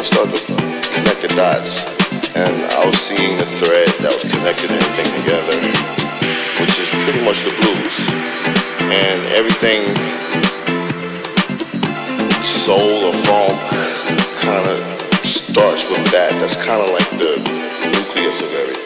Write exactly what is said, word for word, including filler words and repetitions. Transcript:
I started to connect the dots, and I was seeing the thread that was connecting everything together, which is pretty much the blues. And everything, soul or funk, kind of starts with that. That's kind of like the nucleus of everything.